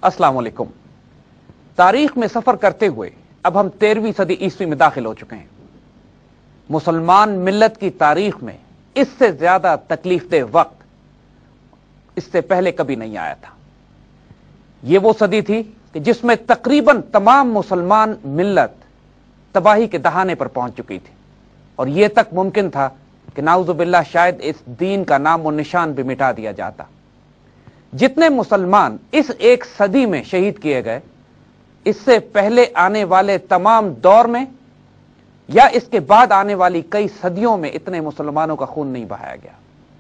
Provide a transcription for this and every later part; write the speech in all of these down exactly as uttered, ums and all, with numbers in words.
अस्सलाम वालेकुम। तारीख में सफर करते हुए अब हम तेरहवीं सदी ईस्वी में दाखिल हो चुके हैं। मुसलमान मिल्लत की तारीख में इससे ज्यादा तकलीफदेह वक्त इससे पहले कभी नहीं आया था। यह वो सदी थी कि जिसमें तकरीबन तमाम मुसलमान मिल्लत तबाही के दहाने पर पहुंच चुकी थी और यह तक मुमकिन था कि नाउजुबिल्लाह शायद इस दीन का नाम और निशान भी मिटा दिया जाता। जितने मुसलमान इस एक सदी में शहीद किए गए, इससे पहले आने वाले तमाम दौर में या इसके बाद आने वाली कई सदियों में इतने मुसलमानों का खून नहीं बहाया गया।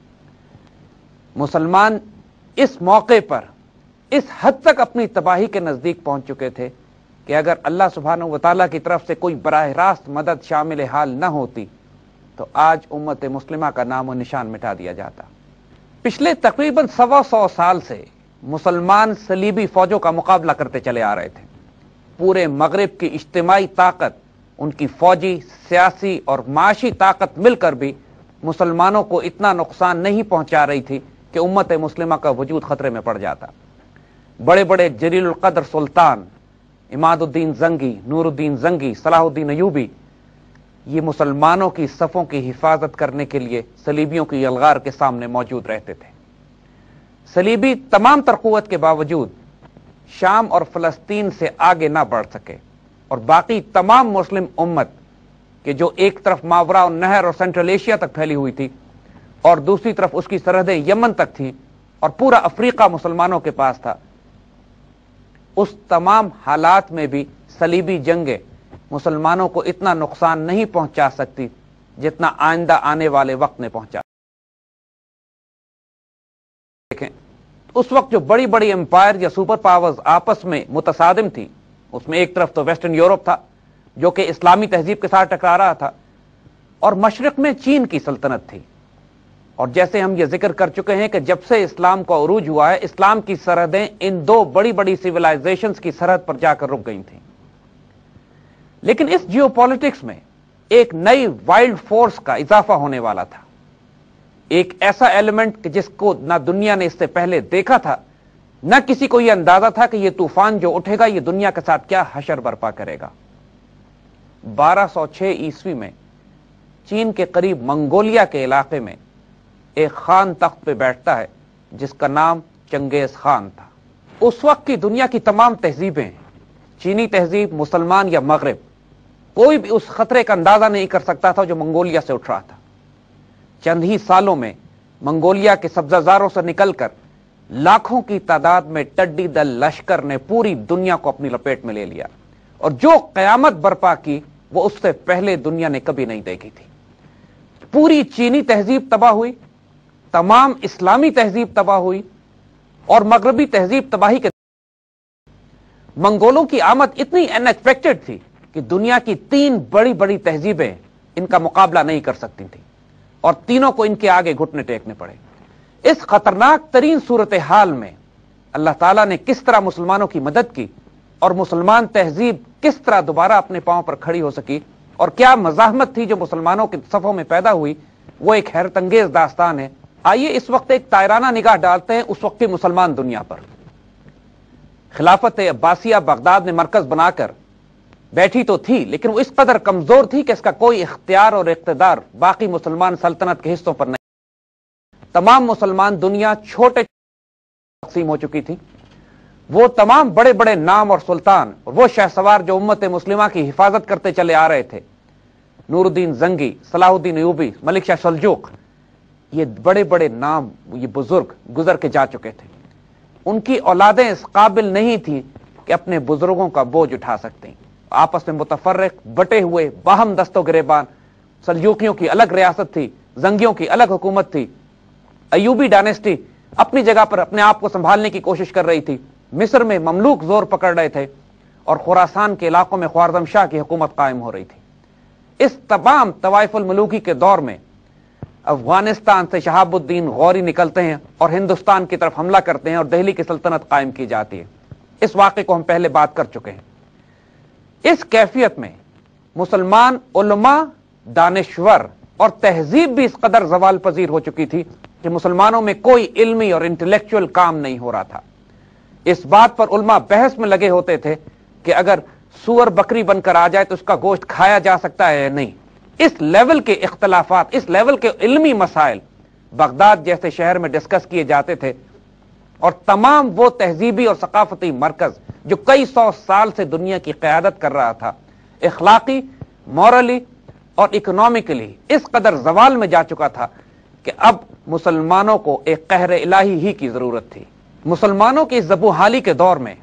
मुसलमान इस मौके पर इस हद तक अपनी तबाही के नजदीक पहुंच चुके थे कि अगर अल्लाह सुब्हानहू व तआला की तरफ से कोई बराह रास्त मदद शामिल हाल न होती तो आज उम्मत मुस्लिमा का नाम और निशान मिटा दिया जाता। पिछले तकरीबन सवा सौ साल से मुसलमान सलीबी फौजों का मुकाबला करते चले आ रहे थे। पूरे मगरिब की इज्तिमाई ताकत, उनकी फौजी, सियासी और माशी ताकत मिलकर भी मुसलमानों को इतना नुकसान नहीं पहुंचा रही थी कि उम्मत मुस्लिमा का वजूद खतरे में पड़ जाता। बड़े बड़े जलीलुल कद्र सुल्तान, इमादुद्दीन जंगी, नूरुद्दीन जंगी, सलाहुद्दीन अयूबी, ये मुसलमानों की सफों की हिफाजत करने के लिए सलीबियों की यलगार के सामने मौजूद रहते थे। सलीबी तमाम तरकुवत के बावजूद शाम और फलस्तीन से आगे ना बढ़ सके और बाकी तमाम मुस्लिम उम्मत के जो एक तरफ मावरा और नहर और सेंट्रल एशिया तक फैली हुई थी और दूसरी तरफ उसकी सरहदें यमन तक थी और पूरा अफ्रीका मुसलमानों के पास था, उस तमाम हालात में भी सलीबी जंगे मुसलमानों को इतना नुकसान नहीं पहुंचा सकती जितना आइंदा आने वाले वक्त में पहुंचा। देखें, उस वक्त जो बड़ी बड़ी एम्पायर या सुपर पावर्स आपस में मुतसादिम थी, उसमें एक तरफ तो वेस्टर्न यूरोप था जो कि इस्लामी तहजीब के साथ टकरा रहा था और मशरिक में चीन की सल्तनत थी। और जैसे हम ये जिक्र कर चुके हैं कि जब से इस्लाम का उरूज हुआ है, इस्लाम की सरहदें इन दो बड़ी बड़ी सिविलाइजेशंस की सरहद पर जाकर रुक गई थी। लेकिन इस जियोपॉलिटिक्स में एक नई वाइल्ड फोर्स का इजाफा होने वाला था, एक ऐसा एलिमेंट जिसको ना दुनिया ने इससे पहले देखा था, न किसी को यह अंदाजा था कि यह तूफान जो उठेगा यह दुनिया के साथ क्या हशर बर्पा करेगा। बारह सौ छह ईस्वी में चीन के करीब मंगोलिया के इलाके में एक खान तख्त पे बैठता है जिसका नाम चंगेज खान था। उस वक्त की दुनिया की तमाम तहजीबें, चीनी तहजीब, मुसलमान या मगरिब, कोई भी उस खतरे का अंदाजा नहीं कर सकता था जो मंगोलिया से उठ रहा था। चंद ही सालों में मंगोलिया के सब्जाजारों से निकलकर लाखों की तादाद में टड्डी दल लश्कर ने पूरी दुनिया को अपनी लपेट में ले लिया और जो कयामत बर्पा की वो उससे पहले दुनिया ने कभी नहीं देखी थी। पूरी चीनी तहजीब तबाह हुई, तमाम इस्लामी तहजीब तबाह हुई और मगरबी तहजीब तबाही के मंगोलों की आमद इतनी अनएक्सपेक्टेड थी कि दुनिया की तीन बड़ी बड़ी तहजीबें इनका मुकाबला नहीं कर सकती थी और तीनों को इनके आगे घुटने टेकने पड़े। इस खतरनाक तरीन सूरत हाल में अल्लाह ताला ने किस तरह मुसलमानों की मदद की और मुसलमान तहजीब किस तरह दोबारा अपने पांव पर खड़ी हो सकी और क्या मज़ाहमत थी जो मुसलमानों के सफों में पैदा हुई, वो एक हैरत अंगेज दास्तान है। आइए इस वक्त एक तायराना निगाह डालते हैं उस वक्त की मुसलमान दुनिया पर। खिलाफत अब्बासिया बगदाद में मरकज बनाकर बैठी तो थी, लेकिन वो इस कदर कमजोर थी कि इसका कोई इख्तियार और इख्तिदार बाकी मुसलमान सल्तनत के हिस्सों पर नहीं। तमाम मुसलमान दुनिया छोटे तकसीम हो चुकी थी। वो तमाम बड़े बड़े नाम और सुल्तान और वो शहसवार जो उम्मत मुस्लिमा की हिफाजत करते चले आ रहे थे, नूरुद्दीन जंगी, सलाहुद्दीन अयूबी, मलिक शाह सल्जूक, ये बड़े बड़े नाम, ये बुजुर्ग गुजर के जा चुके थे। उनकी औलादें इस काबिल नहीं थी कि अपने बुजुर्गों का बोझ उठा सकती। आपस में मुतफर्रिक, बटे हुए, बाहम दस्तो गिरेबान। सल्जूकियों की अलग रियासत थी, जंगियों की अलग हुकूमत थी। अयूबी डायनेस्टी अपनी जगह पर अपने आप को संभालने की कोशिश कर रही थी। मिस्र में ममलूक जोर पकड़ रहे थे और खुरासान के इलाकों में ख्वारज़म शाह की हुकूमत कायम हो रही थी। इस तमाम तवाइफुल मलूकी के दौर में अफगानिस्तान से शहाबुद्दीन गौरी निकलते हैं और हिंदुस्तान की तरफ हमला करते हैं और दिल्ली की सल्तनत कायम की जाती है। इस वाक़े को हम पहले बात कर चुके हैं। इस कैफियत में मुसलमान उलमा, दानिश्वर और तहजीब भी इस कदर जवाल पजीर हो चुकी थी कि मुसलमानों में कोई इल्मी और इंटेलेक्चुअल काम नहीं हो रहा था। اس بات پر علماء بحث میں لگے ہوتے تھے کہ اگر سور بکری بن کر آ جائے تو اس کا گوشت کھایا جا سکتا ہے یا نہیں. اس لیول کے اختلافات، اس لیول کے علمی مسائل بغداد جیسے شہر میں ڈسکس کیے جاتے تھے، اور تمام وہ تہذیبی اور ثقافتی مرکز جو کئی سو سال سے دنیا کی قیادت کر رہا تھا، اخلاقی، مورلی اور اکنامکلی اس قدر زوال میں جا چکا تھا کہ اب مسلمانوں کو ایک قہر الہی ہی کی ضرورت تھی. مسلمانوں کی اس زبوحالی کے دور میں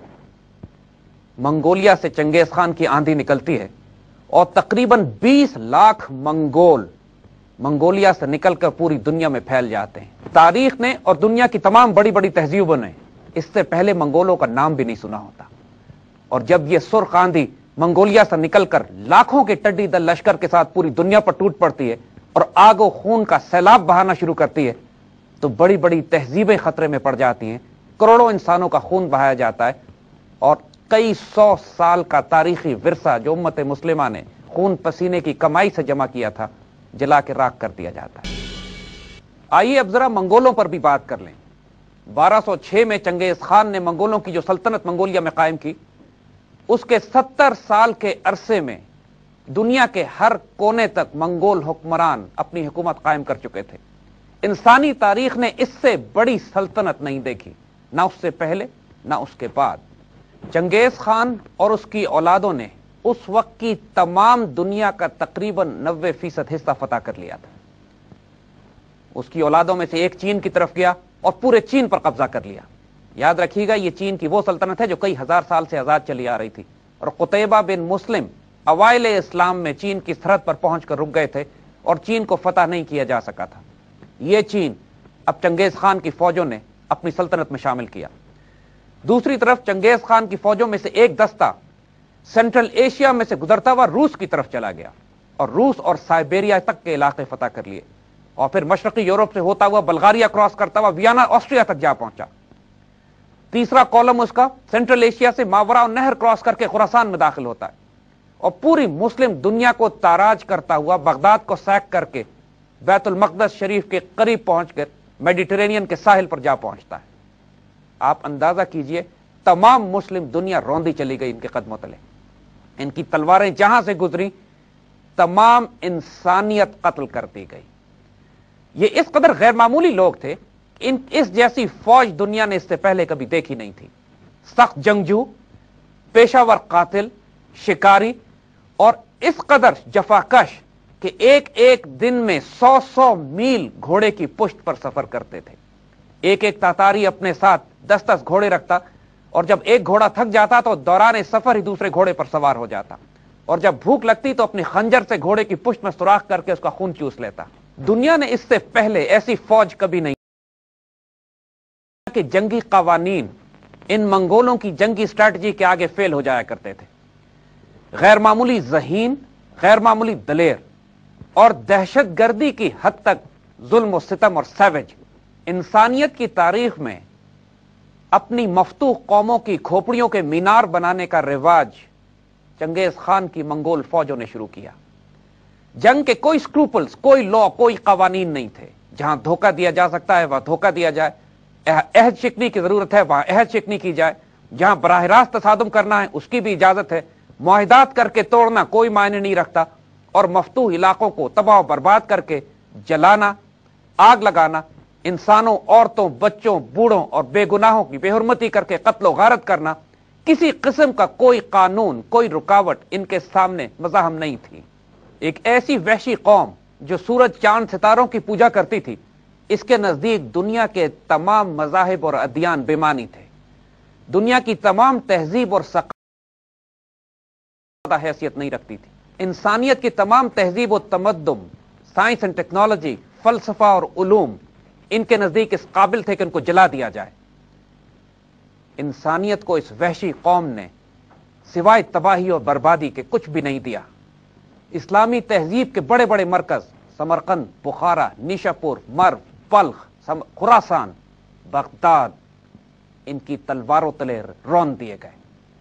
منگولیا سے چنگیز خان کی آندھی نکلتی ہے اور تقریباً بیس لاکھ منگول منگولیا سے نکل کر پوری دنیا میں پھیل جاتے ہیں. تاریخ نے اور دنیا کی تمام بڑی بڑی تہذیبوں نے اس سے پہلے منگولوں کا نام بھی نہیں سنا ہوتا. اور جب یہ سرخ آندھی منگولیا سے نکل کر لاکھوں کے ٹڈی دل لشکر کے ساتھ پوری دنیا پر ٹوٹ پڑتی ہے اور آگ و خون کا سیلاب بہانا شروع کرتی ہے، تو بڑی بڑی تہذیبیں خطرے میں پڑ جاتی ہیں. کروڑوں انسانوں کا خون بہایا جاتا ہے اور کئی سو سال کا تاریخی ورثہ جو امت مسلمہ نے خون پسینے کی کمائی سے جمع کیا تھا جلا کے راکھ کر دیا جاتا ہے. آئیے اب ذرا منگولوں پر بھی بات کر لیں. بارہ سو چھ میں چنگیز خان نے منگولوں کی جو سلطنت منگولیا میں قائم کی، اس کے ستر سال کے عرصے میں دنیا کے ہر کونے تک منگول حکمران اپنی حکومت قائم کر چکے تھے. انسانی تاریخ نے اس سے بڑی سلطنت نہیں دیکھی، نہ اس سے پہلے نہ اس کے بعد. چنگیز خان اور اس کی اولادوں نے اس وقت کی تمام دنیا کا تقریباً نوے فیصد حصہ فتح کر لیا تھا. اس کی اولادوں میں سے ایک چین کی طرف گیا اور پورے چین پر قبضہ کر لیا. یاد رکھیے گا، یہ چین کی وہ سلطنت ہے جو کئی ہزار سال سے آزاد چلی آ رہی تھی، اور قتیبہ بن مسلم اوائل اسلام میں چین کی سرحد پر پہنچ کر رک گئے تھے اور چین کو فتح نہیں کیا جا سکا تھا. یہ چین اب چنگیز خان کی فوجوں نے اپنی سلطنت میں شامل کیا. دوسری طرف چنگیز خان کی فوجوں میں سے ایک دستہ سینٹرل ایشیا میں سے گزرتا ہوا روس کی طرف چلا گیا اور روس اور سائبیریا تک کے علاقے فتح کر لیے، اور پھر مشرقی یورپ سے ہوتا ہوا بلغاریہ کراس کرتا ہوا ویانا آسٹریا تک جا پہنچا. تیسرا کالم اس کا سینٹرل ایشیا سے ماورا نہر کراس کر کے خراسان میں داخل ہوتا ہے اور پوری مسلم دنیا کو تاراج کرتا ہوا بغداد کو سیک کر کے بیت المقدس شریف کے قریب پہنچ کر میڈیٹرینین کے ساحل پر جا پہنچتا ہے. آپ اندازہ کیجئے، تمام مسلم دنیا روندی چلی گئی ان کے قدموں تلے. ان کی تلواریں جہاں سے گزری تمام انسانیت قتل کر دی گئی. یہ اس قدر غیر معمولی لوگ تھے کہ ان اس جیسی فوج دنیا نے اس سے پہلے کبھی دیکھی نہیں تھی. سخت جنگجو، پیشہ ور قاتل، شکاری اور اس قدر جفاکش کہ ایک ایک دن میں سو سو میل گھوڑے کی پشت پر سفر کرتے تھے. ایک ایک تاتاری اپنے ساتھ دس دس گھوڑے رکھتا، اور جب ایک گھوڑا تھک جاتا تو دوران سفر ہی دوسرے گھوڑے پر سوار ہو جاتا، اور جب بھوک لگتی تو اپنی خنجر سے گھوڑے کی پشت میں سوراخ کر کے اس کا خون چوس لیتا. دنیا نے اس سے پہلے ایسی فوج کبھی نہیں کہ جنگی قوانین ان منگولوں کی جنگی اسٹریٹجی کے آگے فیل ہو جایا کرتے تھے. غیر معمولی ذہین، غیر معمولی دلیر اور دہشت گردی کی حد تک ظلم و ستم اور سیوج. انسانیت کی تاریخ میں اپنی مفتوح قوموں کی کھوپڑیوں کے مینار بنانے کا رواج چنگیز خان کی منگول فوجوں نے شروع کیا. جنگ کے کوئی سکروپلز، کوئی لا، کوئی قوانین نہیں تھے. جہاں دھوکہ دیا جا سکتا ہے وہاں دھوکہ دیا جائے، عہد شکنی کی ضرورت ہے وہاں عہد شکنی کی جائے، جہاں براہ راست تصادم کرنا ہے اس کی بھی اجازت ہے. معاہدات کر کے توڑنا کوئی معنی نہیں رکھتا، اور مفتوح علاقوں کو تباہ و برباد کر کے جلانا، آگ لگانا، انسانوں، عورتوں، بچوں، بوڑھوں اور بے گناہوں کی بے حرمتی کر کے قتل و غارت کرنا، کسی قسم کا کوئی قانون، کوئی رکاوٹ ان کے سامنے مزاحم نہیں تھی. ایک ایسی وحشی قوم جو سورج، چاند، ستاروں کی پوجا کرتی تھی، اس کے نزدیک دنیا کے تمام مذاہب اور ادیان بے معنی تھے. دنیا کی تمام تہذیب اور ثقافت حیثیت نہیں رکھتی تھی. انسانیت کی تمام تہذیب و تمدن، سائنس اینڈ ٹیکنالوجی، فلسفہ اور علوم ان کے نزدیک اس قابل تھے کہ ان کو جلا دیا جائے. انسانیت کو اس وحشی قوم نے سوائے تباہی اور بربادی کے کچھ بھی نہیں دیا. اسلامی تہذیب کے بڑے بڑے مرکز سمرقند، بخارا، نیشاپور، مرو، بلخ، خراسان، بغداد ان کی تلواروں تلے رون دیے گئے.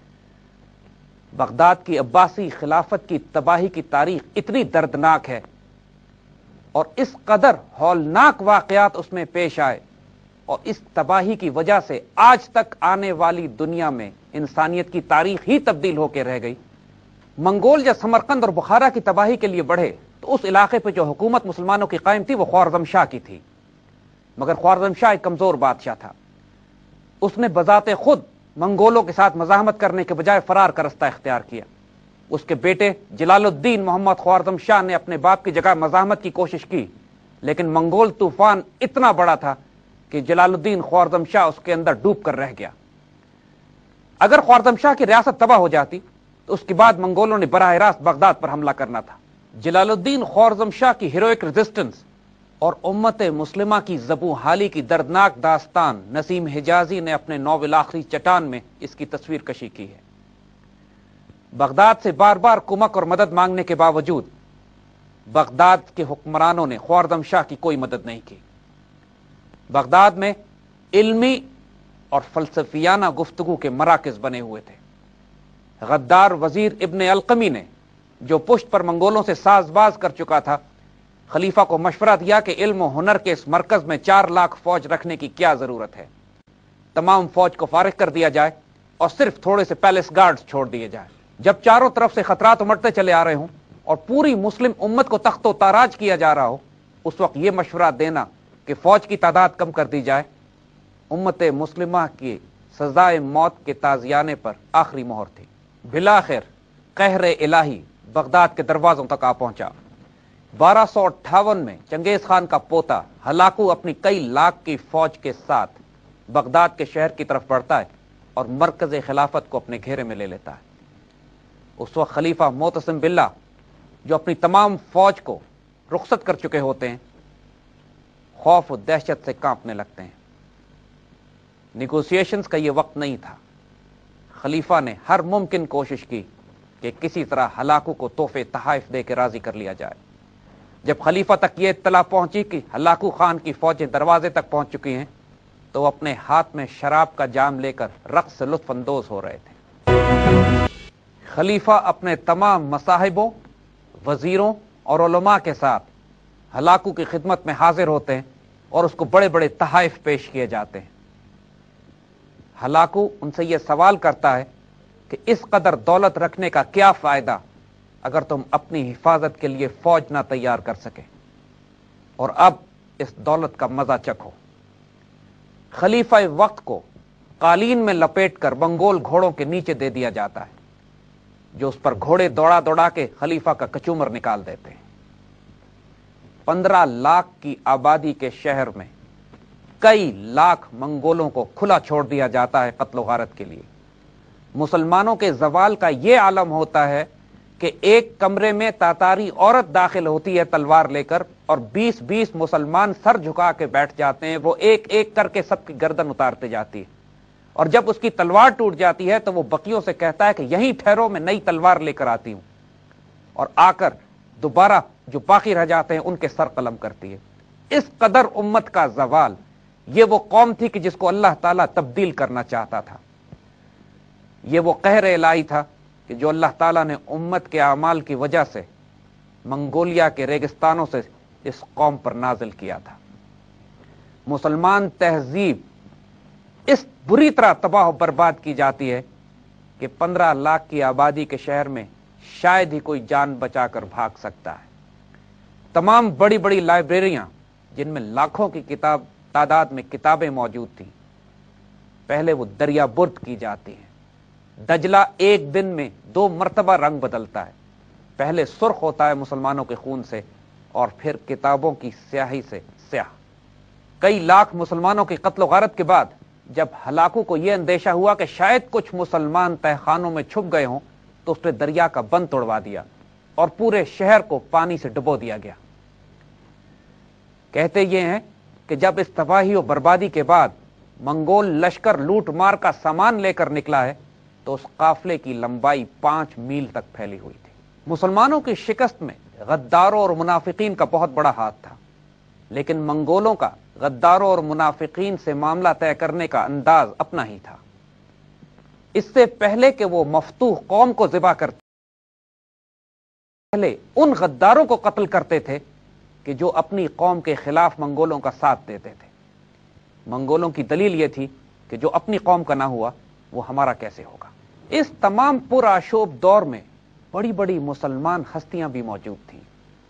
بغداد کی عباسی خلافت کی تباہی کی تاریخ اتنی دردناک ہے اور اس قدر ہولناک واقعات اس میں پیش آئے اور اس تباہی کی وجہ سے آج تک آنے والی دنیا میں انسانیت کی تاریخ ہی تبدیل ہو کے رہ گئی۔ منگول جب سمرقند اور بخارا کی تباہی کے لیے بڑھے تو اس علاقے پہ جو حکومت مسلمانوں کی قائم تھی وہ خوارزم شاہ کی تھی، مگر خوارزم شاہ ایک کمزور بادشاہ تھا۔ اس نے بذات خود منگولوں کے ساتھ مزاحمت کرنے کے بجائے فرار کا رستہ اختیار کیا۔ اس کے بیٹے جلال الدین محمد خوارزم شاہ نے اپنے باپ کی جگہ مزاحمت کی کوشش کی، لیکن منگول طوفان اتنا بڑا تھا کہ جلال الدین خوارزم شاہ اس کے اندر ڈوب کر رہ گیا۔ اگر خوارزم شاہ کی ریاست تباہ ہو جاتی تو اس کے بعد منگولوں نے براہ راست بغداد پر حملہ کرنا تھا۔ جلال الدین خوارزم شاہ کی ہیروئک ریزسٹنس اور امت مسلمہ کی زبوں حالی کی دردناک داستان نسیم حجازی نے اپنے ناول آخری چٹان میں اس کی تصویر کشی کی ہے۔ بغداد سے بار بار کمک اور مدد مانگنے کے باوجود بغداد کے حکمرانوں نے خوارزم شاہ کی کوئی مدد نہیں کی۔ بغداد میں علمی اور فلسفیانہ گفتگو کے مراکز بنے ہوئے تھے۔ غدار وزیر ابن القمی نے جو پشت پر منگولوں سے ساز باز کر چکا تھا، خلیفہ کو مشورہ دیا کہ علم و ہنر کے اس مرکز میں چار لاکھ فوج رکھنے کی کیا ضرورت ہے، تمام فوج کو فارغ کر دیا جائے اور صرف تھوڑے سے پیلس گارڈز چھوڑ دیے جائیں۔ جب چاروں طرف سے خطرات امٹتے چلے آ رہے ہوں اور پوری مسلم امت کو تخت و تاراج کیا جا رہا ہو، اس وقت یہ مشورہ دینا کہ فوج کی تعداد کم کر دی جائے امت مسلمہ کی سزائے موت کے تازیانے پر آخری مہر تھی۔ بلاخر قہر الہی بغداد کے دروازوں تک آ پہنچا۔ بارہ سو اٹھاون میں چنگیز خان کا پوتا ہلاکو اپنی کئی لاکھ کی فوج کے ساتھ بغداد کے شہر کی طرف بڑھتا ہے اور مرکز خلافت کو اپنے گھیرے میں لے لیتا ہے۔ اس وقت خلیفہ معتصم باللہ جو اپنی تمام فوج کو رخصت کر چکے ہوتے ہیں، خوف و دہشت سے کانپنے لگتے ہیں۔ نیگوسیشنز کا یہ وقت نہیں تھا۔ خلیفہ نے ہر ممکن کوشش کی کہ کسی طرح ہلاکو کو تحفے تحائف دے کے راضی کر لیا جائے۔ جب خلیفہ تک یہ اطلاع پہنچی کہ ہلاکو خان کی فوجیں دروازے تک پہنچ چکی ہیں تو وہ اپنے ہاتھ میں شراب کا جام لے کر رقص سے لطف اندوز ہو رہے تھے۔ خلیفہ اپنے تمام مصاحبوں، وزیروں اور علماء کے ساتھ ہلاکو کی خدمت میں حاضر ہوتے ہیں اور اس کو بڑے بڑے تحائف پیش کیے جاتے ہیں۔ ہلاکو ان سے یہ سوال کرتا ہے کہ اس قدر دولت رکھنے کا کیا فائدہ اگر تم اپنی حفاظت کے لیے فوج نہ تیار کر سکے، اور اب اس دولت کا مزہ چکھو۔ خلیفہ وقت کو قالین میں لپیٹ کر منگول گھوڑوں کے نیچے دے دیا جاتا ہے، جو اس پر گھوڑے دوڑا دوڑا کے خلیفہ کا کچومر نکال دیتے ہیں۔ پندرہ لاکھ کی آبادی کے شہر میں کئی لاکھ منگولوں کو کھلا چھوڑ دیا جاتا ہے قتل و غارت کے لیے۔ مسلمانوں کے زوال کا یہ عالم ہوتا ہے کہ ایک کمرے میں تاتاری عورت داخل ہوتی ہے تلوار لے کر، اور بیس بیس مسلمان سر جھکا کے بیٹھ جاتے ہیں، وہ ایک ایک کر کے سب کی گردن اتارتے جاتی ہے، اور جب اس کی تلوار ٹوٹ جاتی ہے تو وہ بقیوں سے کہتا ہے کہ یہیں ٹھہرو، میں نئی تلوار لے کر آتی ہوں، اور آ کر دوبارہ جو باقی رہ جاتے ہیں ان کے سر قلم کرتی ہے۔ اس قدر امت کا زوال، یہ وہ قوم تھی کہ جس کو اللہ تعالیٰ تبدیل کرنا چاہتا تھا۔ یہ وہ قہر الہی تھا کہ جو اللہ تعالیٰ نے امت کے اعمال کی وجہ سے منگولیا کے ریگستانوں سے اس قوم پر نازل کیا تھا۔ مسلمان تہذیب اس بری طرح تباہ و برباد کی جاتی ہے کہ پندرہ لاکھ کی آبادی کے شہر میں شاید ہی کوئی جان بچا کر بھاگ سکتا ہے۔ تمام بڑی بڑی لائبریریاں جن میں لاکھوں کی کتاب تعداد میں کتابیں موجود تھیں، پہلے وہ دریا برد کی جاتی ہیں۔ دجلہ ایک دن میں دو مرتبہ رنگ بدلتا ہے، پہلے سرخ ہوتا ہے مسلمانوں کے خون سے اور پھر کتابوں کی سیاہی سے سیاہ۔ کئی لاکھ مسلمانوں کی قتل و غارت کے بعد جب ہلاکو کو یہ اندیشہ ہوا کہ شاید کچھ مسلمان تہ خانوں میں چھپ گئے ہوں تو اس نے دریا کا بند توڑوا دیا اور پورے شہر کو پانی سے ڈبو دیا گیا۔ کہتے یہ ہیں کہ جب اس تباہی و بربادی کے بعد منگول لشکر لوٹ مار کا سامان لے کر نکلا ہے تو اس قافلے کی لمبائی پانچ میل تک پھیلی ہوئی تھی۔ مسلمانوں کی شکست میں غداروں اور منافقین کا بہت بڑا ہاتھ تھا، لیکن منگولوں کا غداروں اور منافقین سے معاملہ طے کرنے کا انداز اپنا ہی تھا۔ اس سے پہلے کہ وہ مفتوح قوم کو ذبح کرتے، پہلے ان غداروں کو قتل کرتے تھے کہ جو اپنی قوم کے خلاف منگولوں کا ساتھ دیتے تھے۔ منگولوں کی دلیل یہ تھی کہ جو اپنی قوم کا نہ ہوا وہ ہمارا کیسے ہوگا۔ اس تمام پرآشوب دور میں بڑی بڑی مسلمان ہستیاں بھی موجود تھیں۔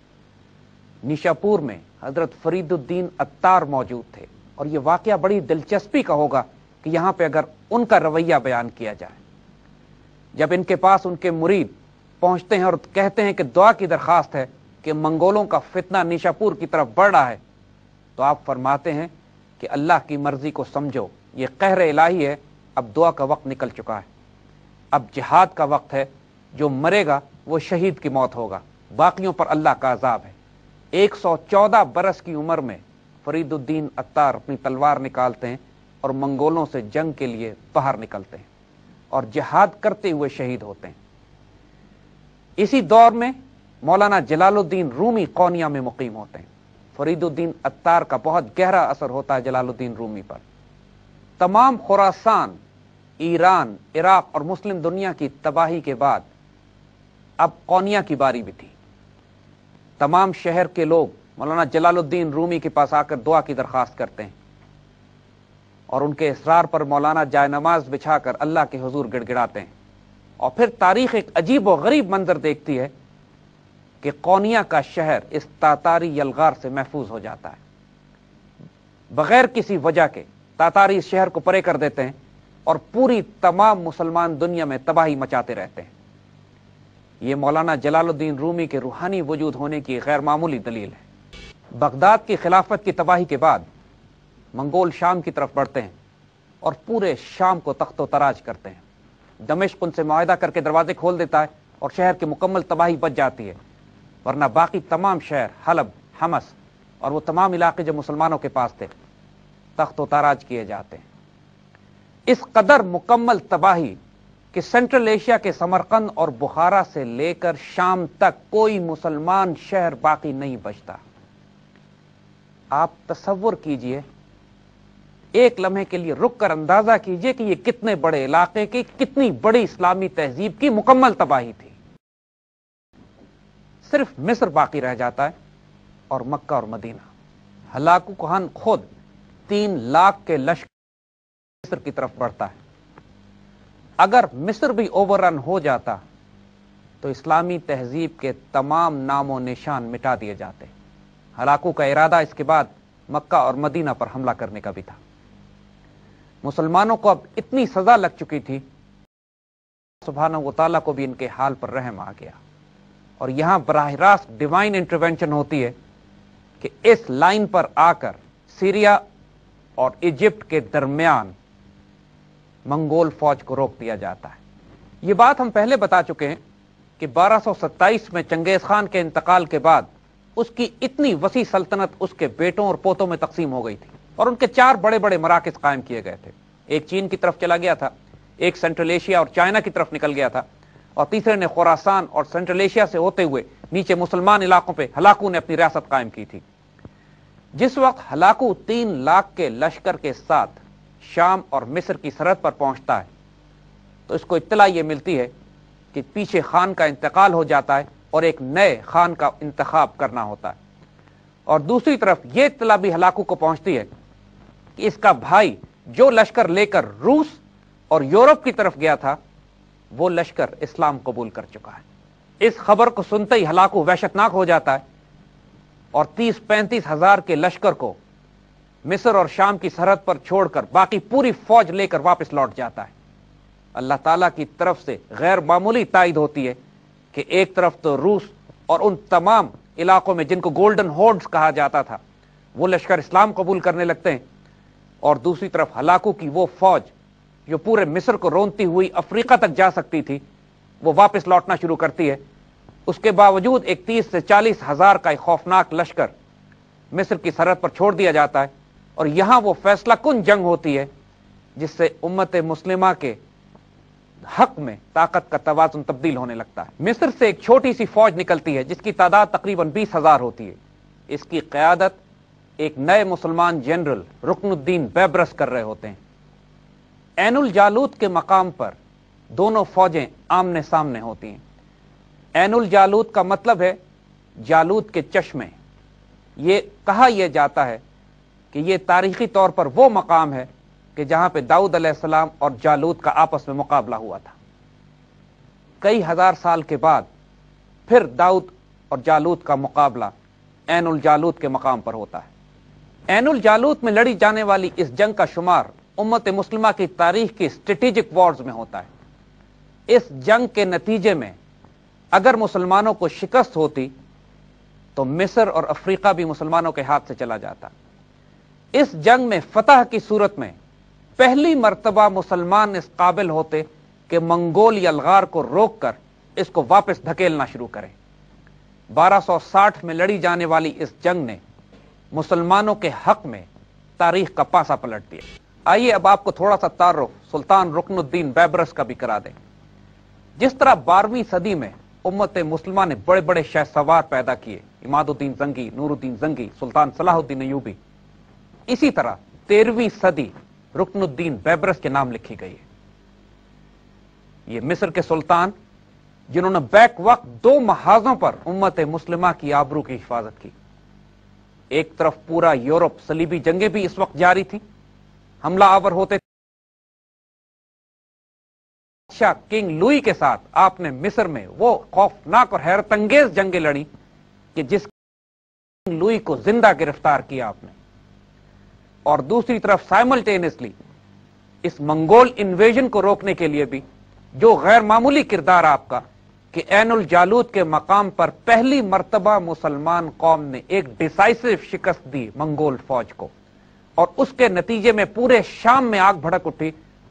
نیشاپور میں حضرت فرید الدین عطار موجود تھے، اور یہ واقعہ بڑی دلچسپی کا ہوگا کہ یہاں پہ اگر ان کا رویہ بیان کیا جائے۔ جب ان کے پاس ان کے مرید پہنچتے ہیں اور کہتے ہیں کہ دعا کی درخواست ہے کہ منگولوں کا فتنہ نیشاپور کی طرف بڑھ رہا ہے، تو آپ فرماتے ہیں کہ اللہ کی مرضی کو سمجھو، یہ قہر الہی ہے، اب دعا کا وقت نکل چکا ہے، اب جہاد کا وقت ہے، جو مرے گا وہ شہید کی موت ہوگا، باقیوں پر اللہ کا عذاب ہے۔ ایک سو چودہ برس کی عمر میں فرید الدین عطار اپنی تلوار نکالتے ہیں اور منگولوں سے جنگ کے لیے باہر نکلتے ہیں اور جہاد کرتے ہوئے شہید ہوتے ہیں۔ اسی دور میں مولانا جلال الدین رومی قونیا میں مقیم ہوتے ہیں۔ فرید الدین عطار کا بہت گہرا اثر ہوتا ہے جلال الدین رومی پر۔ تمام خراسان، ایران، عراق اور مسلم دنیا کی تباہی کے بعد اب قونیا کی باری بھی تھی۔ تمام شہر کے لوگ مولانا جلال الدین رومی کے پاس آ کر دعا کی درخواست کرتے ہیں، اور ان کے اصرار پر مولانا جائے نماز بچھا کر اللہ کے حضور گڑ گڑاتے ہیں۔ اور پھر تاریخ ایک عجیب و غریب منظر دیکھتی ہے کہ قونیا کا شہر اس تاتاری یلغار سے محفوظ ہو جاتا ہے۔ بغیر کسی وجہ کے تاتاری اس شہر کو پرے کر دیتے ہیں اور پوری تمام مسلمان دنیا میں تباہی مچاتے رہتے ہیں۔ یہ مولانا جلال الدین رومی کے روحانی وجود ہونے کی غیر معمولی دلیل ہے۔ بغداد کی خلافت کی تباہی کے بعد منگول شام کی طرف بڑھتے ہیں اور پورے شام کو تخت و تراج کرتے ہیں۔ دمشق ان سے معاہدہ کر کے دروازے کھول دیتا ہے اور شہر کی مکمل تباہی بچ جاتی ہے، ورنہ باقی تمام شہر، حلب، حمص اور وہ تمام علاقے جو مسلمانوں کے پاس تھے، تخت و تاراج کیے جاتے ہیں۔ اس قدر مکمل تباہی کہ سینٹرل ایشیا کے سمرقند اور بخارا سے لے کر شام تک کوئی مسلمان شہر باقی نہیں بچتا۔ آپ تصور کیجئے، ایک لمحے کے لیے رک کر اندازہ کیجئے کہ یہ کتنے بڑے علاقے کی، کتنی بڑی اسلامی تہذیب کی مکمل تباہی تھی۔ صرف مصر باقی رہ جاتا ہے اور مکہ اور مدینہ۔ ہلاکو خان خود تین لاکھ کے لشکر مصر کی طرف بڑھتا ہے۔ اگر مصر بھی اوور رن ہو جاتا تو اسلامی تہذیب کے تمام نام و نشان مٹا دیے جاتے۔ ہلاکو کا ارادہ اس کے بعد مکہ اور مدینہ پر حملہ کرنے کا بھی تھا۔ مسلمانوں کو اب اتنی سزا لگ چکی تھی، سبحانہ و تعالیٰ کو بھی ان کے حال پر رحم آ گیا، اور یہاں براہ راست ڈیوائن انٹرونشن ہوتی ہے کہ اس لائن پر آ کر سیریا اور ایجپٹ کے درمیان منگول فوج کو روک دیا جاتا ہے۔ یہ بات ہم پہلے بتا چکے ہیں کہ بارہ سو ستائیس میں چنگیز خان کے انتقال کے بعد اس کی اتنی وسیع سلطنت اس کے بیٹوں اور پوتوں میں تقسیم ہو گئی تھی، اور ان کے چار بڑے بڑے مراکز قائم کیے گئے تھے۔ ایک چین کی طرف چلا گیا تھا، ایک سینٹرل ایشیا اور چائنا کی طرف نکل گیا تھا، اور تیسرے نے خراسان اور سینٹرل ایشیا سے ہوتے ہوئے نیچے مسلمان علاقوں پہ ہلاکو نے اپنی ریاست قائم کی تھی۔ جس وقت ہلاکو تین لاکھ کے لشکر کے ساتھ شام اور مصر کی سرحد پر پہنچتا ہے تو اس کو اطلاع یہ ملتی ہے کہ پیچھے خان کا انتقال ہو جاتا ہے اور ایک نئے خان کا انتخاب کرنا ہوتا ہے، اور دوسری طرف یہ اطلاع بھی ہلاکو کو پہنچتی ہے کہ اس کا بھائی جو لشکر لے کر روس اور یورپ کی طرف گیا تھا وہ لشکر اسلام قبول کر چکا ہے۔ اس خبر کو سنتے ہی ہلاکو وحشتناک ہو جاتا ہے اور تیس پینتیس ہزار کے لشکر کو مصر اور شام کی سرحد پر چھوڑ کر باقی پوری فوج لے کر واپس لوٹ جاتا ہے۔ اللہ تعالیٰ کی طرف سے غیر معمولی تائید ہوتی ہے کہ ایک طرف تو روس اور ان تمام علاقوں میں جن کو گولڈن ہورڈز کہا جاتا تھا وہ لشکر اسلام قبول کرنے لگتے ہیں، اور دوسری طرف ہلاکو کی وہ فوج جو پورے مصر کو رونتی ہوئی افریقہ تک جا سکتی تھی وہ واپس لوٹنا شروع کرتی ہے۔ اس کے باوجود ایک تیس سے چالیس ہزار کا ایک خوفناک لشکر مصر کی سرحد پر چھوڑ دیا جاتا ہے، اور یہاں وہ فیصلہ کن جنگ ہوتی ہے جس سے امت مسلمہ کے حق میں طاقت کا توازن تبدیل ہونے لگتا ہے۔ مصر سے ایک چھوٹی سی فوج نکلتی ہے جس کی تعداد تقریباً بیس ہزار ہوتی ہے۔ اس کی قیادت ایک نئے مسلمان جنرل رکن الدین بیبرس کر رہے ہوتے ہیں۔ عین الجالوت کے مقام پر دونوں فوجیں آمنے سامنے ہوتی ہیں۔ عین الجالوت کا مطلب ہے جالوت کے چشمے۔ یہ کہا یہ جاتا ہے کہ یہ تاریخی طور پر وہ مقام ہے کہ جہاں پہ داؤد علیہ السلام اور جالوت کا آپس میں مقابلہ ہوا تھا. کئی ہزار سال کے بعد پھر داؤد اور جالوت کا مقابلہ عین الجالوت کے مقام پر ہوتا ہے. عین الجالوت میں لڑی جانے والی اس جنگ کا شمار امت مسلمہ کی تاریخ کی اسٹریٹجک وارز میں ہوتا ہے. اس جنگ کے نتیجے میں اگر مسلمانوں کو شکست ہوتی تو مصر اور افریقہ بھی مسلمانوں کے ہاتھ سے چلا جاتا. اس جنگ میں فتح کی صورت میں پہلی مرتبہ مسلمان اس قابل ہوتے کہ منگول یلغار کو روک کر اس کو واپس دھکیلنا شروع کریں. بارہ سو ساٹھ میں لڑی جانے والی اس جنگ نے مسلمانوں کے حق میں تاریخ کا پاسا پلٹ دیا. آئیے اب آپ کو تھوڑا سا تعارف سلطان رکن الدین بیبرس کا بھی کرا دیں. جس طرح بارہویں صدی میں امت مسلمہ نے بڑے بڑے شہ سوار پیدا کیے، عماد الدین زنگی، نور الدین زنگی، سلطان صلاح الدین ایوبی، اسی طرح تیرہویں صدی رکن الدین بیبرس کے نام لکھی گئی ہے. یہ مصر کے سلطان جنہوں نے بیک وقت دو محاذوں پر امت مسلمہ کی آبرو کی حفاظت کی. ایک طرف پورا یورپ صلیبی جنگیں بھی اس وقت جاری تھی، حملہ آور ہوتے تھے. شاہ کنگ لوئی کے ساتھ آپ نے مصر میں وہ خوفناک اور حیرت انگیز جنگیں لڑی کہ جس کنگ لوئی کو زندہ گرفتار کیا آپ نے. اور دوسری طرف سائملٹینسلی اس منگول انویژن کو روکنے کے لیے بھی جو غیر معمولی کردار آپ کا کہ عین الجالوت کے مقام پر پہلی مرتبہ مسلمان قوم نے ایک ڈیسائسو شکست دی منگول فوج کو، اور اس کے نتیجے میں پورے شام میں آگ بھڑک اٹھی،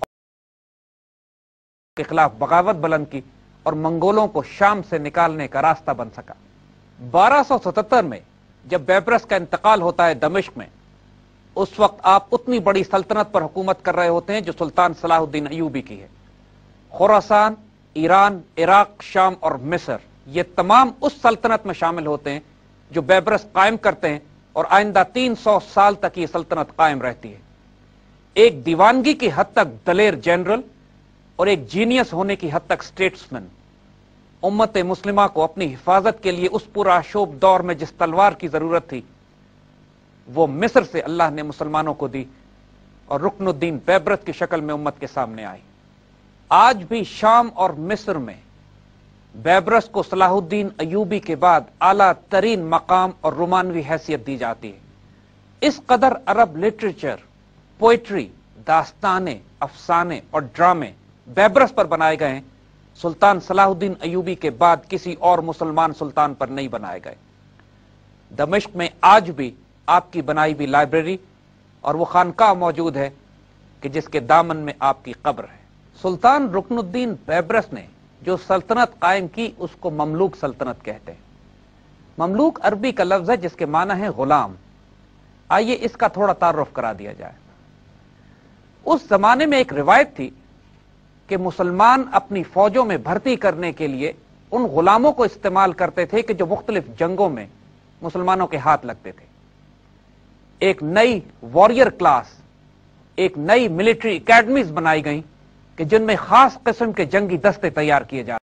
کے خلاف بغاوت بلند کی اور منگولوں کو شام سے نکالنے کا راستہ بن سکا. بارہ سو ستتر میں جب بیبرس کا انتقال ہوتا ہے دمشق میں، اس وقت آپ اتنی بڑی سلطنت پر حکومت کر رہے ہوتے ہیں جو سلطان صلاح الدین ایوبی کی ہے. خراسان، ایران، عراق، شام اور مصر یہ تمام اس سلطنت میں شامل ہوتے ہیں جو بیبرس قائم کرتے ہیں، اور آئندہ تین سو سال تک یہ سلطنت قائم رہتی ہے. ایک دیوانگی کی حد تک دلیر جنرل اور ایک جینیس ہونے کی حد تک سٹیٹسمن، امت مسلمہ کو اپنی حفاظت کے لیے اس پورا شوب دور میں جس تلوار کی ضرورت تھی وہ مصر سے اللہ نے مسلمانوں کو دی اور رکن الدین بیبرس کی شکل میں امت کے سامنے آئی. آج بھی شام اور مصر میں بیبرس کو صلاح الدین ایوبی کے بعد اعلیٰ ترین مقام اور رومانوی حیثیت دی جاتی ہے. اس قدر عرب لٹریچر، پوئٹری، داستانیں، افسانے اور ڈرامے بیبرس پر بنائے گئے ہیں، سلطان صلاح الدین ایوبی کے بعد کسی اور مسلمان سلطان پر نہیں بنائے گئے. دمشق میں آج بھی آپ کی بنائی بھی لائبریری اور وہ خانقاہ موجود ہے کہ جس کے دامن میں آپ کی قبر ہے. سلطان رکن الدین بیبرس نے جو سلطنت قائم کی اس کو مملوک سلطنت کہتے ہیں. مملوک عربی کا لفظ ہے جس کے معنی ہے غلام. آئیے اس کا تھوڑا تعارف کرا دیا جائے. اس زمانے میں ایک روایت تھی کہ مسلمان اپنی فوجوں میں بھرتی کرنے کے لیے ان غلاموں کو استعمال کرتے تھے کہ جو مختلف جنگوں میں مسلمانوں کے ہاتھ لگتے تھے. ایک نئی واریر کلاس، ایک نئی ملٹری اکیڈمیز بنائی گئیں کہ جن میں خاص قسم کے جنگی دستے تیار کیے جاتے.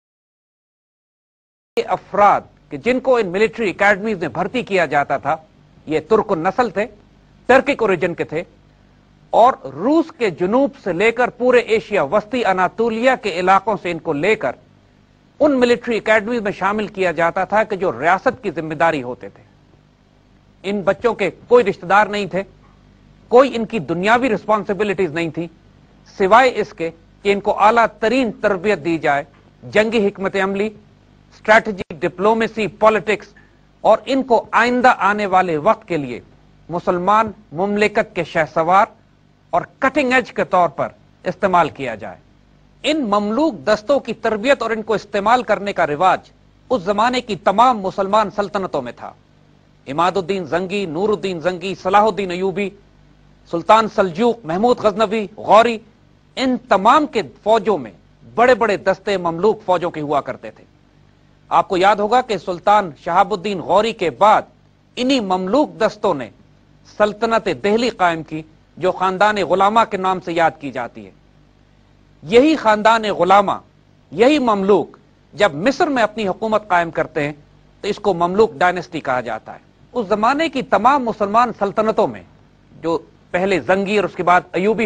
یہ افراد کہ جن کو ان ملٹری اکیڈمیز میں بھرتی کیا جاتا تھا یہ ترک النسل تھے، ٹرکک اوریجن کے تھے، اور روس کے جنوب سے لے کر پورے ایشیا وسطی اناطولیہ کے علاقوں سے ان کو لے کر ان ملٹری اکیڈمیز میں شامل کیا جاتا تھا کہ جو ریاست کی ذمہ داری ہوتے تھے. ان بچوں کے کوئی رشتہ دار نہیں تھے، کوئی ان کی دنیاوی رسپانسبلٹیز نہیں تھی سوائے اس کے کہ ان کو اعلیٰ ترین تربیت دی جائے، جنگی حکمت عملی، اسٹریٹجی، ڈپلومیسی، پالیٹکس، اور ان کو آئندہ آنے والے وقت کے لیے مسلمان مملکت کے شہ سوار اور کٹنگ ایج کے طور پر استعمال کیا جائے. ان مملوک دستوں کی تربیت اور ان کو استعمال کرنے کا رواج اس زمانے کی تمام مسلمان سلطنتوں میں تھا. عماد الدین زنگی، نور الدین زنگی، صلاح الدین ایوبی، سلطان سلجوق، محمود غزنوی، غوری، ان تمام کے فوجوں میں بڑے بڑے دستے مملوک فوجوں کے ہوا کرتے تھے. آپ کو یاد ہوگا کہ سلطان شہاب الدین غوری کے بعد انہی مملوک دستوں نے سلطنت دہلی قائم کی جو خاندان غلامہ کے نام سے یاد کی جاتی ہے. یہی خاندان غلامہ، یہی مملوک جب مصر میں اپنی حکومت قائم کرتے ہیں تو اس کو مملوک ڈائنسٹی کہا جاتا ہے. اس زمانے کی تمام مسلمان سلطنتوں میں جو پہلے زنگی اور اس کے بعد ایوبی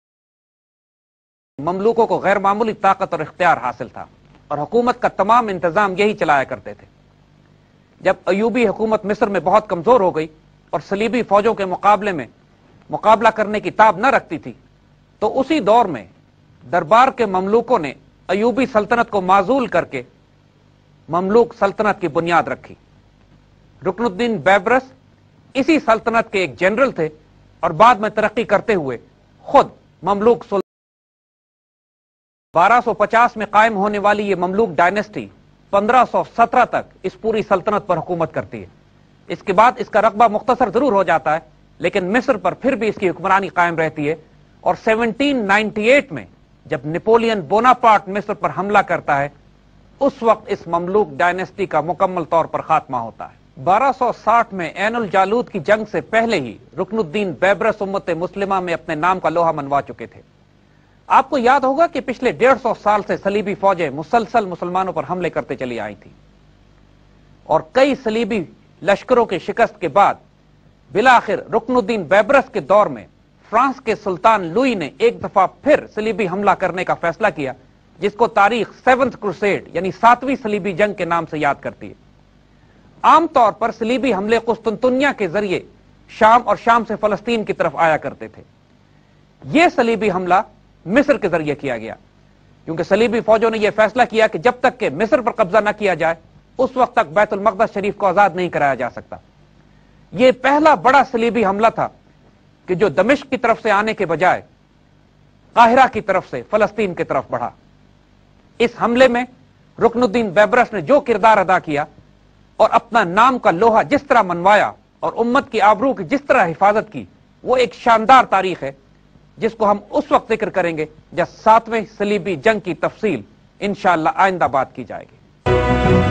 مملوکوں کو غیر معمولی طاقت اور اختیار حاصل تھا اور حکومت کا تمام انتظام یہی چلایا کرتے تھے۔ جب ایوبی حکومت مصر میں بہت کمزور ہو گئی اور صلیبی فوجوں کے مقابلے میں مقابلہ کرنے کی تاب نہ رکھتی تھی، تو اسی دور میں دربار کے مملوکوں نے ایوبی سلطنت کو معزول کر کے مملوک سلطنت کی بنیاد رکھی۔ رکن الدین بیبرس اسی سلطنت کے ایک جنرل تھے اور بعد میں ترقی کرتے ہوئے خود مملوک سلطنت بارہ سو پچاس میں قائم ہونے والی یہ مملوک ڈائنیسٹی پندرہ سو سترہ تک اس پوری سلطنت پر حکومت کرتی ہے۔ اس کے بعد اس کا رقبہ مختصر ضرور ہو جاتا ہے، لیکن مصر پر پھر بھی اس کی حکمرانی قائم رہتی ہے، اور سیونٹین نائنٹی ایٹ میں جب نیپولین بوناپارٹ مصر پر حملہ کرتا ہے، اس وقت اس مملوک ڈائنیسٹی کا مکمل طور پر خاتمہ ہوتا ہے۔ بارہ سو ساٹھ میں عین الجالوت کی جنگ سے پہلے ہی رکن الدین بیبرس امت مسلمہ میں اپنے نام کا لوہا منوا چکے تھے۔ آپ کو یاد ہوگا کہ پچھلے ڈیڑھ سو سال سے صلیبی فوجیں مسلسل مسلمانوں پر حملے کرتے چلی آئی تھی، اور کئی صلیبی لشکروں کی شکست کے بعد بالآخر رکن الدین بیبرس کے دور میں فرانس کے سلطان لوئی نے ایک دفعہ پھر صلیبی حملہ کرنے کا فیصلہ کیا، جس کو تاریخ سیونتھ کروسیڈ یعنی ساتویں صلیبی جنگ کے نام سے یاد کرتی ہے۔ عام طور پر صلیبی حملے قسطنطنیہ کے ذریعے شام اور شام سے فلسطین کی طرف آیا کرتے تھے۔ یہ صلیبی حملہ مصر کے ذریعے کیا گیا، کیونکہ صلیبی فوجوں نے یہ فیصلہ کیا کہ جب تک کہ مصر پر قبضہ نہ کیا جائے اس وقت تک بیت المقدس شریف کو آزاد نہیں کرایا جا سکتا۔ یہ پہلا بڑا صلیبی حملہ تھا کہ جو دمشق کی طرف سے آنے کے بجائے قاہرہ کی طرف سے فلسطین کی طرف بڑھا۔ اس حملے میں رکن الدین بیبرس نے جو کردار ادا کیا اور اپنا نام کا لوہا جس طرح منوایا اور امت کی آبرو کی جس طرح حفاظت کی، وہ ایک شاندار تاریخ ہے جس کو ہم اس وقت ذکر کریں گے جب ساتویں صلیبی جنگ کی تفصیل انشاءاللہ آئندہ بات کی جائے گی۔